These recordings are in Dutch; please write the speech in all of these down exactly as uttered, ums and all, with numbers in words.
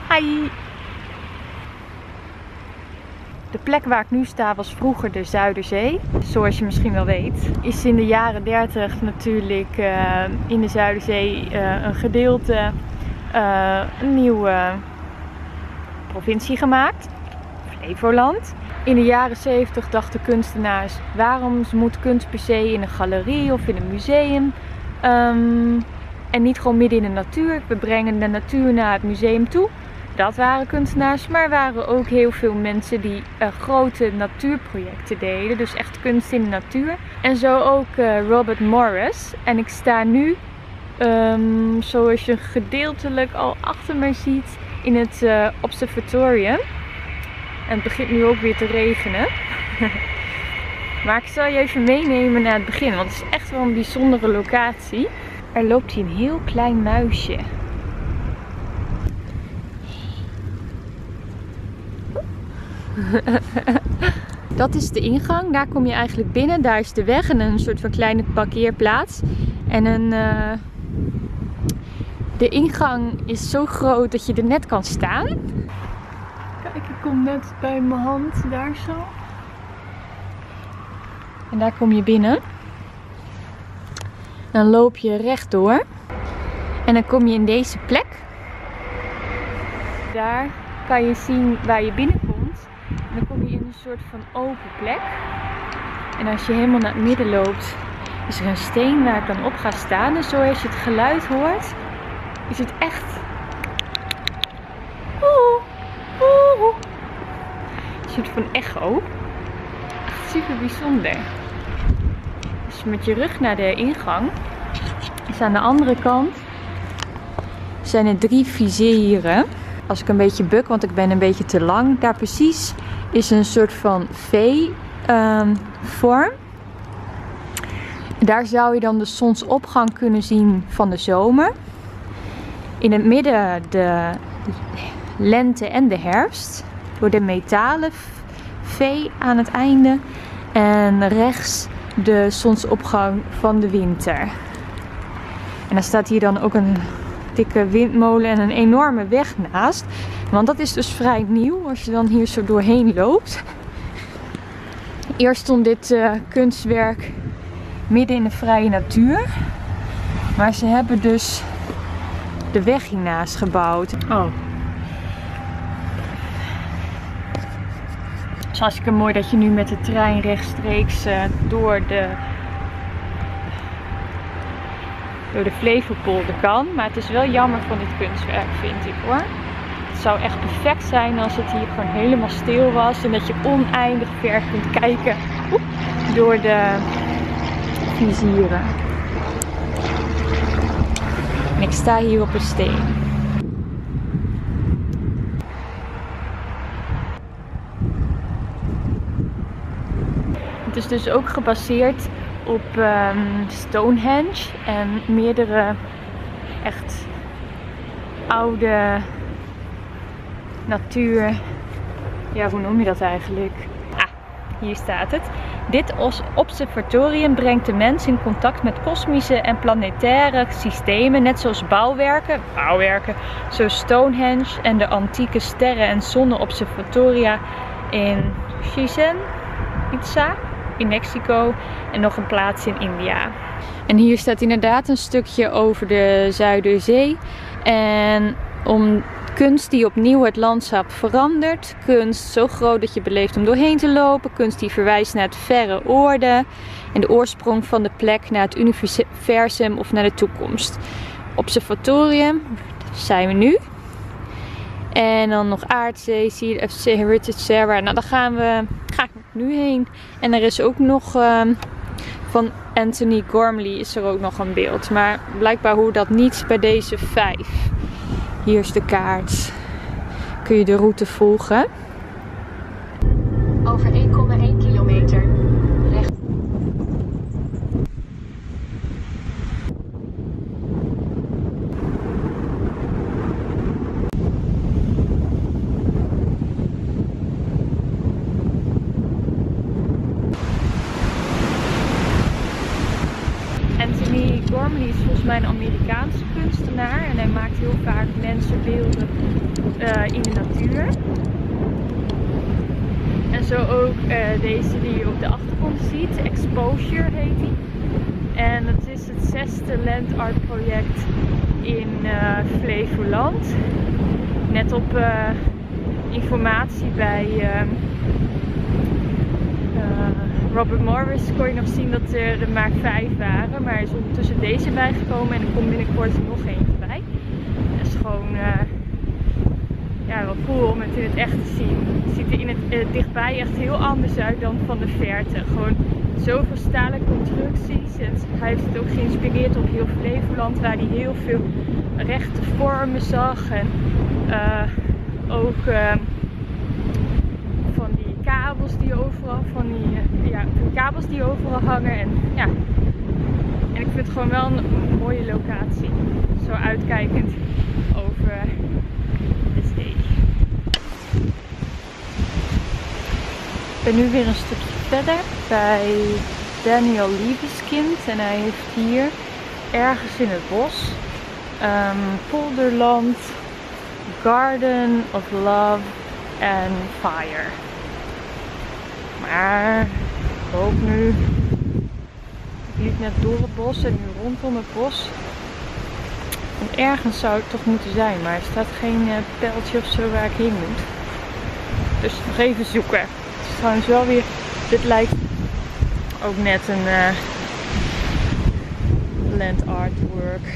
Hi! De plek waar ik nu sta was vroeger de Zuiderzee. Zoals je misschien wel weet is in de jaren dertig natuurlijk uh, in de Zuiderzee uh, een gedeelte, uh, een nieuwe provincie gemaakt. Flevoland. In de jaren zeventig dachten kunstenaars, waarom moet kunst per se in een galerie of in een museum? Um, en niet gewoon midden in de natuur. We brengen de natuur naar het museum toe. Dat waren kunstenaars, maar er waren ook heel veel mensen die uh, grote natuurprojecten deden. Dus echt kunst in de natuur. En zo ook uh, Robert Morris. En ik sta nu, um, zoals je gedeeltelijk al achter me ziet, in het uh, observatorium. En het begint nu ook weer te regenen. Maar ik zal je even meenemen naar het begin, want het is echt wel een bijzondere locatie. Er loopt hier een heel klein muisje. Dat is de ingang, daar kom je eigenlijk binnen. Daar is de weg en een soort van kleine parkeerplaats. En een, uh, de ingang is zo groot dat je er net kan staan. Kijk, ik kom net bij mijn hand, daar zo. En daar kom je binnen. Dan loop je rechtdoor. En dan kom je in deze plek. Daar kan je zien waar je binnenkomt. En dan kom je in een soort van open plek. En als je helemaal naar het midden loopt, is er een steen waar ik dan op ga staan. En zoals je het geluid hoort, is het echt... Oeh, oeh. Een soort van echo. Echt super bijzonder. Dus met je rug naar de ingang. Dus aan de andere kant zijn er drie vizieren. Als ik een beetje buk, want ik ben een beetje te lang. Daar precies is een soort van V-vorm. Um, Daar zou je dan de zonsopgang kunnen zien van de zomer. In het midden de lente en de herfst. Door de metalen V aan het einde. En rechts de zonsopgang van de winter. En dan staat hier dan ook een dikke windmolen en een enorme weg naast. Want dat is dus vrij nieuw als je dan hier zo doorheen loopt. Eerst stond dit uh, kunstwerk midden in de vrije natuur. Maar ze hebben dus de weg hiernaast gebouwd. Oh. Het is hartstikke mooi dat je nu met de trein rechtstreeks uh, door de door de Flevopolder kan. Maar het is wel jammer van dit kunstwerk, vind ik hoor. Het zou echt perfect zijn als het hier gewoon helemaal stil was. En dat je oneindig ver kunt kijken oep, door de vizieren. En ik sta hier op een steen. Het is dus ook gebaseerd op um, Stonehenge en meerdere echt oude natuur. Ja, hoe noem je dat eigenlijk? Ah, hier staat het. Dit observatorium brengt de mens in contact met kosmische en planetaire systemen, net zoals bouwwerken, bouwwerken zoals Stonehenge en de antieke sterren- en zonneobservatoria in Chichen Itza in Mexico en nog een plaats in India. En hier staat inderdaad een stukje over de Zuiderzee. En om kunst die opnieuw het landschap verandert. Kunst zo groot dat je beleeft om doorheen te lopen. Kunst die verwijst naar het verre oorde. En de oorsprong van de plek naar het universum of naar de toekomst. Observatorium, daar zijn we nu. En dan nog aardzee, Sea of Heritage Sarah. Nou, daar gaan we, ga ik nu heen. En er is ook nog um, van Anthony Gormley is er ook nog een beeld. Maar blijkbaar hoort dat niet bij deze vijf. Hier is de kaart. Kun je de route volgen. Over één komma één kilometer. Recht. Forman, die is volgens mij een Amerikaanse kunstenaar. En hij maakt heel vaak mensenbeelden uh, in de natuur. En zo ook uh, deze die je op de achtergrond ziet. Exposure heet die. En het is het zesde land art project in uh, Flevoland. Net op uh, informatie bij uh, uh, Robert Morris kon je nog zien dat er, er maar vijf waren. Maar er is ondertussen deze bijgekomen en er komt binnenkort nog eentje bij. Dat is gewoon uh, ja, wel cool om het in het echt te zien. Het ziet er in het uh, dichtbij echt heel anders uit dan van de verte. Gewoon zoveel stalen constructies. En hij heeft het ook geïnspireerd op heel Flevoland, waar hij heel veel rechte vormen zag. En uh, ook uh, van die kabels die overal, van die, uh, ja, kabels die overal hangen. En, ja. en ik vind het gewoon wel een, een mooie locatie. Zo uitkijkend over de zee. Ik ben nu weer een stukje verder bij Daniel Liebeskind en hij heeft hier ergens in het bos um, Polderland, Garden of Love and Fire. Maar ik hoop nu, ik liep net door het bos en nu rondom het bos. En ergens zou het toch moeten zijn, maar er staat geen uh, pijltje of zo waar ik heen moet. Dus nog even zoeken. Het is trouwens wel weer, dit lijkt ook net een uh, land artwork.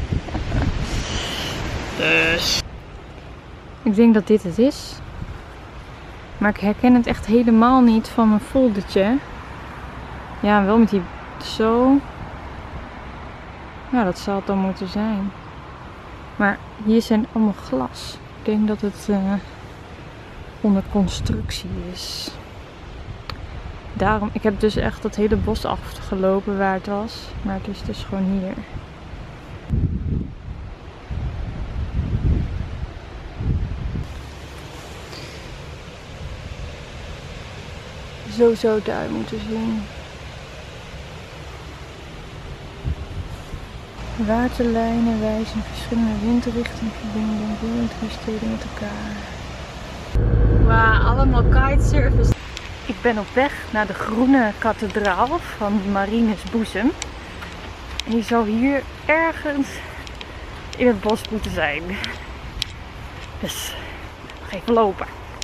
Dus ik denk dat dit het is. Maar ik herken het echt helemaal niet van mijn foldertje. Ja, wel met die zo. Ja, dat zal het dan moeten zijn. Maar hier zijn allemaal glas. Ik denk dat het uh, onder constructie is. Daarom, ik heb dus echt dat hele bos afgelopen waar het was. Maar het is dus gewoon hier. Zo zou het eruit moeten zien. Waterlijnen wijzen verschillende windrichtingen verbinden de drie steden met elkaar. Wauw, allemaal kitesurfers. Ik ben op weg naar de groene kathedraal van Marinus Boezem. En die zou hier ergens in het bos moeten zijn. Dus nog even lopen.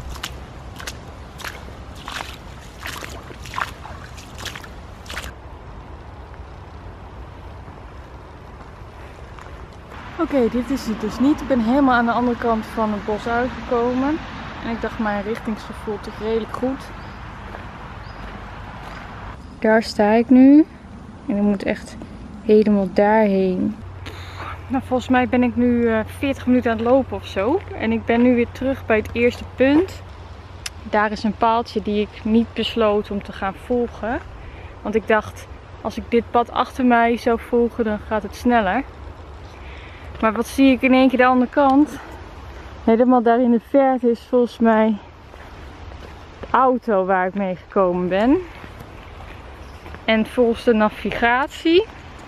Oké, okay, dit is het dus niet. Ik ben helemaal aan de andere kant van het bos uitgekomen. En ik dacht mijn richtingsgevoel toch redelijk goed. Daar sta ik nu. En ik moet echt helemaal daarheen. Nou, volgens mij ben ik nu uh, veertig minuten aan het lopen of zo. En ik ben nu weer terug bij het eerste punt. Daar is een paaltje die ik niet besloot om te gaan volgen. Want ik dacht, als ik dit pad achter mij zou volgen, dan gaat het sneller. Maar wat zie ik in één keer de andere kant? Helemaal daar in de verte is volgens mij de auto waar ik mee gekomen ben. En volgens de navigatie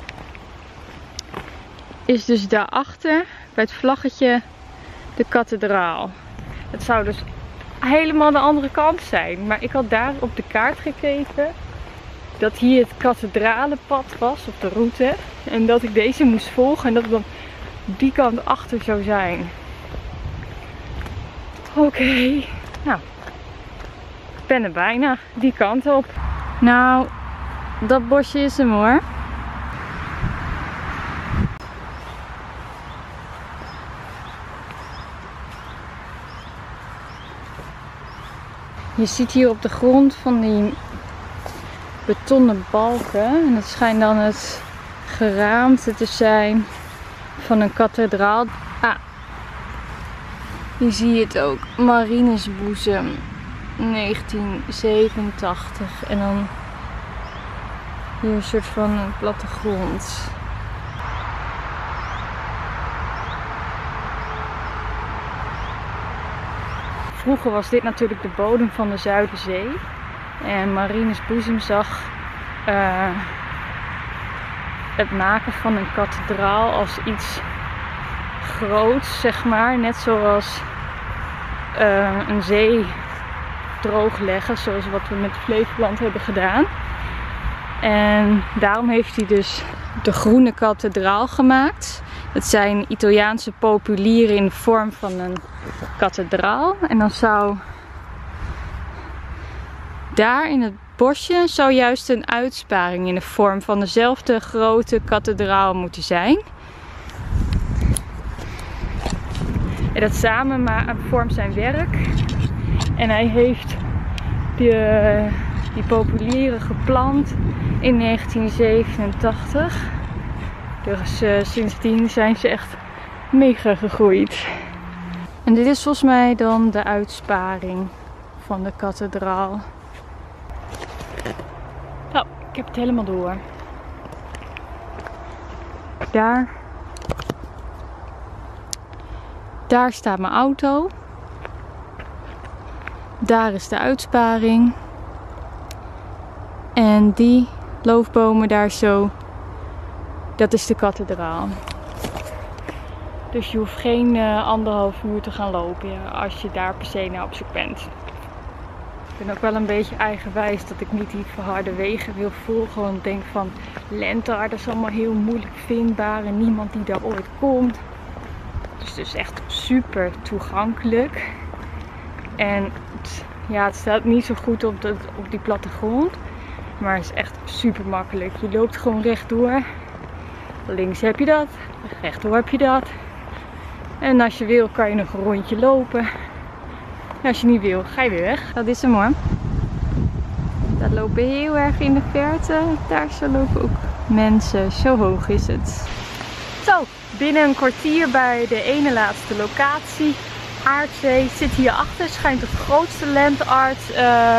is dus daarachter bij het vlaggetje de kathedraal. Het zou dus helemaal de andere kant zijn. Maar ik had daar op de kaart gekeken dat hier het kathedralenpad was op de route. En dat ik deze moest volgen en dat het dan die kant achter zou zijn. Oké, okay. Nou, ik ben er bijna die kant op. Nou, dat bosje is hem hoor. Je ziet hier op de grond van die betonnen balken. En dat schijnt dan het geraamte te zijn van een kathedraal. Ah, hier zie je het ook. Marinus Boezem negentien zevenentachtig. En dan hier een soort van plattegrond. Vroeger was dit natuurlijk de bodem van de Zuiderzee. En Marinus Boezem zag uh, het maken van een kathedraal als iets groots, zeg maar. Net zoals uh, een zee droogleggen, zoals wat we met Flevoland hebben gedaan. En daarom heeft hij dus de groene kathedraal gemaakt. Het zijn Italiaanse populieren in de vorm van een kathedraal. En dan zou daar in het bosje zou juist een uitsparing in de vorm van dezelfde grote kathedraal moeten zijn. En dat samen maar vormt zijn werk. En hij heeft die, die populieren geplant in negentien zevenentachtig. Dus uh, sindsdien zijn ze echt mega gegroeid. En dit is volgens mij dan de uitsparing van de kathedraal. Nou, ik heb het helemaal door. Daar. Daar staat mijn auto. Daar is de uitsparing. En die loofbomen daar zo, dat is de kathedraal. Dus je hoeft geen uh, anderhalf uur te gaan lopen ja, als je daar per se naar op zoek bent. Ik ben ook wel een beetje eigenwijs dat ik niet die verharde wegen wil volgen. Want ik denk van Lente, dat is allemaal heel moeilijk vindbaar en niemand die daar ooit komt. Dus het is echt super toegankelijk. En het, ja, het staat niet zo goed op, de, op die plattegrond. Maar het is echt super makkelijk. Je loopt gewoon rechtdoor. Links heb je dat. Rechtdoor heb je dat. En als je wil kan je nog een rondje lopen. En als je niet wil, ga je weer weg. Dat is hem hoor. Daar lopen heel erg in de verte. Daar zo lopen ook mensen. Zo hoog is het. Zo, binnen een kwartier bij de ene laatste locatie. Aardzee zit hierachter. Schijnt het grootste land art uh,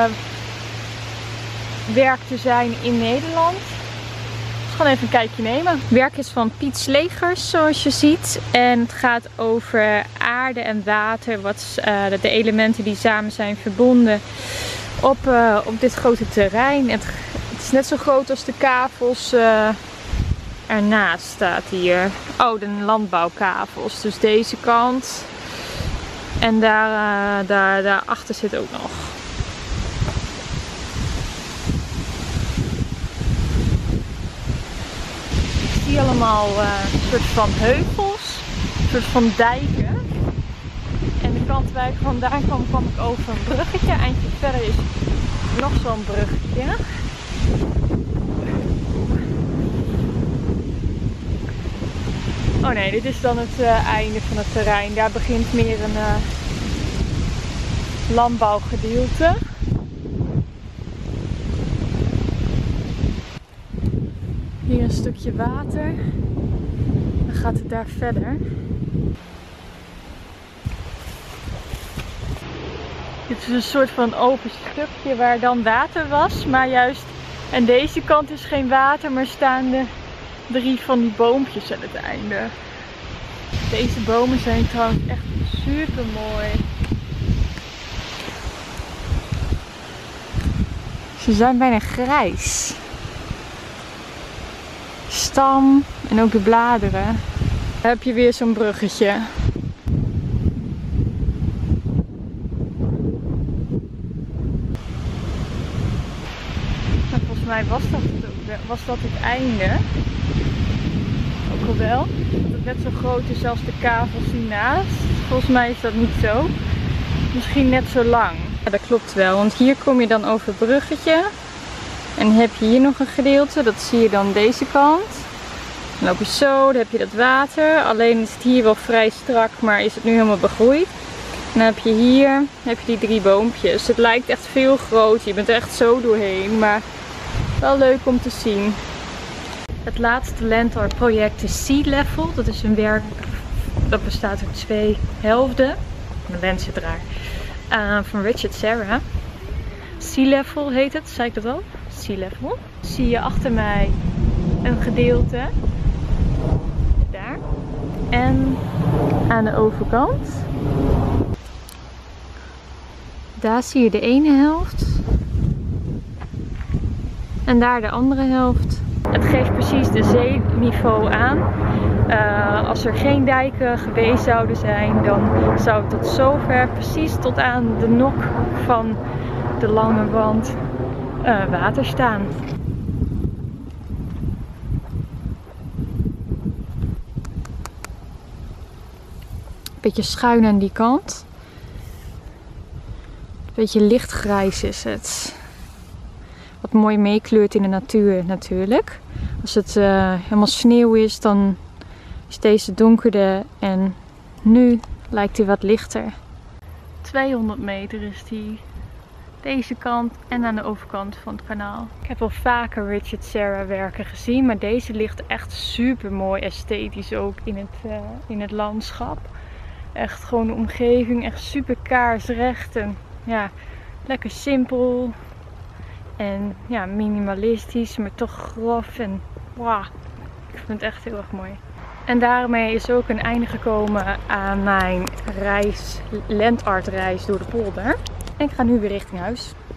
werk te zijn in Nederland. Dus gewoon even een kijkje nemen. Het werk is van Piet Slegers, zoals je ziet. En het gaat over aarde en water. Wat uh, de elementen die samen zijn verbonden op, uh, op dit grote terrein. Het, het is net zo groot als de kavels uh, ernaast staat hier. Oh, de landbouwkavels. Dus deze kant. En daar, uh, daar, daarachter zit ook nog. Ik zie allemaal uh, een soort van heuvels, een soort van dijken. En de kant waar ik vandaan kwam, kwam ik over een bruggetje. Eindje verder is nog zo'n bruggetje. Oh nee, dit is dan het uh, einde van het terrein. Daar begint meer een uh, landbouwgedeelte. Hier een stukje water. Dan gaat het daar verder. Dit is een soort van open stukje waar dan water was. Maar juist aan deze kant is geen water, maar staan de drie van die boompjes aan het einde. Deze bomen zijn trouwens echt super mooi. Ze zijn bijna grijs. Stam en ook de bladeren. Daar heb je weer zo'n bruggetje. Nou, volgens mij was dat, het, was dat het einde. Ook al wel. Dat het net zo groot is als de kavels hiernaast. Volgens mij is dat niet zo. Misschien net zo lang. Ja, dat klopt wel. Want hier kom je dan over het bruggetje. En heb je hier nog een gedeelte. Dat zie je dan deze kant. Dan loop je zo. Dan heb je dat water. Alleen is het hier wel vrij strak. Maar is het nu helemaal begroeid. En dan heb je hier heb je die drie boompjes. Het lijkt echt veel groter. Je bent er echt zo doorheen. Maar wel leuk om te zien. Het laatste land art project is Sea Level. Dat is een werk dat bestaat uit twee helften. Mijn lens zit raar. Uh, van Richard Serra. Sea Level heet het, zei ik dat al? Sea Level. Zie je achter mij een gedeelte. Daar. En aan de overkant. Daar zie je de ene helft. En daar de andere helft. Het geeft precies de zeeniveau aan. Uh, als er geen dijken geweest zouden zijn, dan zou het tot zover, precies tot aan de nok van de lange wand, uh, water staan. Beetje schuin aan die kant. Beetje lichtgrijs is het. Wat mooi meekleurt in de natuur natuurlijk. Als het uh, helemaal sneeuw is, dan is deze donkerder en nu lijkt hij wat lichter. tweehonderd meter is die. Deze kant en aan de overkant van het kanaal. Ik heb al vaker Richard Serra werken gezien, maar deze ligt echt super mooi esthetisch ook in het, uh, in het landschap. Echt gewoon de omgeving, echt super kaarsrecht en ja, lekker simpel. En ja, minimalistisch, maar toch grof en wauw, ik vind het echt heel erg mooi. En daarmee is ook een einde gekomen aan mijn reis, landartreis door de polder. En ik ga nu weer richting huis.